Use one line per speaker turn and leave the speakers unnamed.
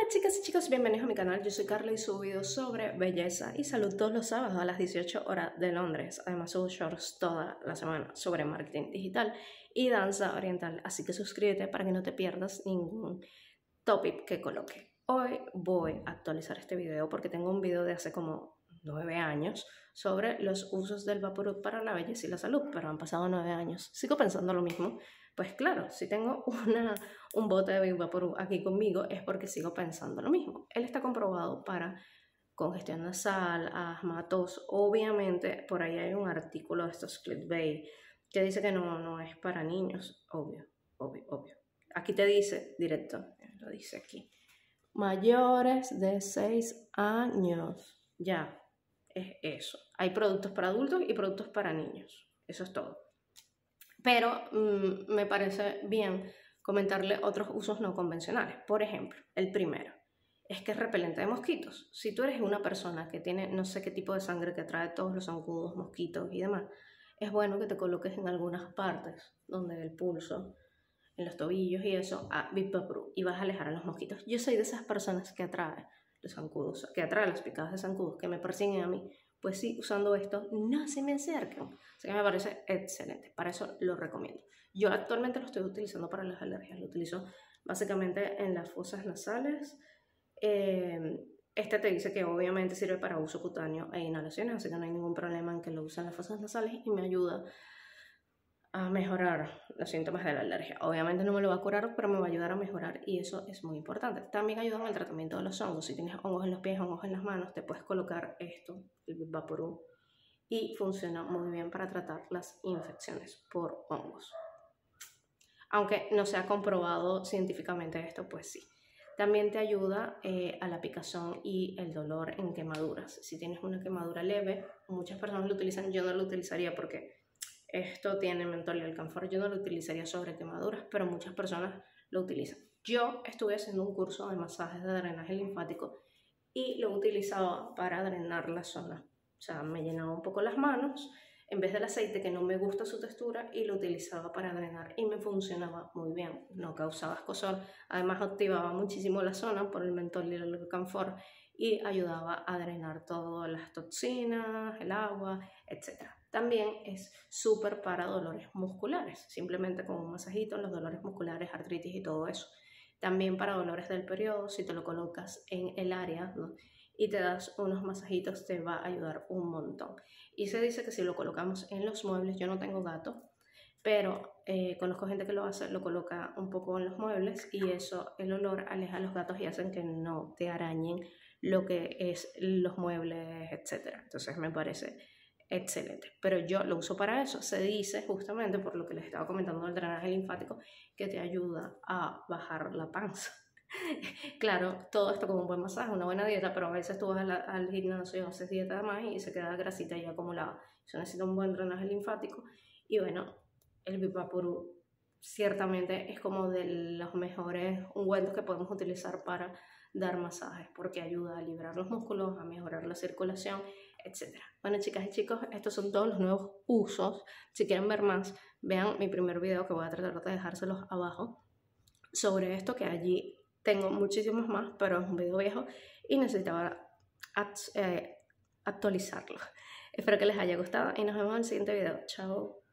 Chicas y chicos, bienvenidos a mi canal. Yo soy Carla y subo videos sobre belleza y salud todos los sábados a las 18 horas de Londres. Además subo shorts toda la semana sobre marketing digital y danza oriental, así que suscríbete para que no te pierdas ningún topic que coloque. Hoy voy a actualizar este video porque tengo un video de hace como 9 años sobre los usos del Vaporub para la belleza y la salud, pero han pasado 9 años. Sigo pensando lo mismo. Pues claro, si tengo un bote de Vaporub aquí conmigo es porque sigo pensando lo mismo. Él está comprobado para congestión nasal, asma, tos. Obviamente por ahí hay un artículo de estos clickbait que dice que no es para niños. Obvio. Aquí te dice directo, lo dice aquí. Mayores de 6 años. Ya, es eso. Hay productos para adultos y productos para niños. Eso es todo. Pero me parece bien comentarle otros usos no convencionales. Por ejemplo, el primero es que es repelente de mosquitos. Si tú eres una persona que tiene no sé qué tipo de sangre que atrae todos los zancudos, mosquitos y demás, es bueno que te coloques en algunas partes donde el pulso, en los tobillos y eso, a Vaporub y vas a alejar a los mosquitos. Yo soy de esas personas que atrae los zancudos, que atrae las picadas de zancudos, que me persiguen a mí. Pues sí, usando esto no se me acercan. Así que me parece excelente. Para eso lo recomiendo. Yo actualmente lo estoy utilizando para las alergias. Lo utilizo básicamente en las fosas nasales. Este te dice que obviamente sirve para uso cutáneo e inhalaciones, así que no hay ningún problema en que lo use en las fosas nasales y me ayuda a mejorar los síntomas de la alergia. Obviamente no me lo va a curar, pero me va a ayudar a mejorar y eso es muy importante. También ayuda en el tratamiento de los hongos. Si tienes hongos en los pies, hongos en las manos, te puedes colocar esto, el Vaporub, y funciona muy bien para tratar las infecciones por hongos. Aunque no se ha comprobado científicamente esto, pues sí. También te ayuda a la picazón y el dolor en quemaduras. Si tienes una quemadura leve, muchas personas lo utilizan, yo no lo utilizaría porque esto tiene mentol y alcanfor. Yo no lo utilizaría sobre quemaduras, pero muchas personas lo utilizan. Yo estuve haciendo un curso de masajes de drenaje linfático y lo utilizaba para drenar la zona. O sea, me llenaba un poco las manos en vez del aceite, que no me gusta su textura, y lo utilizaba para drenar y me funcionaba muy bien. No causaba escozor, además activaba muchísimo la zona por el mentol y el alcanfor y ayudaba a drenar todas las toxinas, el agua, etc. También es súper para dolores musculares, simplemente con un masajito en los dolores musculares, artritis y todo eso. También para dolores del periodo, si te lo colocas en el área, ¿no?, y te das unos masajitos, te va a ayudar un montón. Y se dice que si lo colocamos en los muebles, yo no tengo gato, pero conozco gente que lo hace, lo coloca un poco en los muebles y eso, el olor aleja a los gatos y hacen que no te arañen lo que es los muebles, etc. Entonces me parece excelente, pero yo lo uso para eso. Se dice, justamente por lo que les estaba comentando del drenaje linfático, que te ayuda a bajar la panza. Claro, todo esto con un buen masaje, una buena dieta, pero a veces tú vas al gimnasio y haces dieta de más y se queda grasita ahí acumulada. Eso necesita un buen drenaje linfático y bueno, el Vaporub ciertamente es como de los mejores ungüentos que podemos utilizar para dar masajes porque ayuda a liberar los músculos, a mejorar la circulación, etc. Bueno, chicas y chicos, estos son todos los nuevos usos. Si quieren ver más, vean mi primer video que voy a tratar de dejárselos abajo sobre esto, que allí tengo muchísimos más, pero es un video viejo y necesitaba actualizarlo. Espero que les haya gustado y nos vemos en el siguiente video. Chao.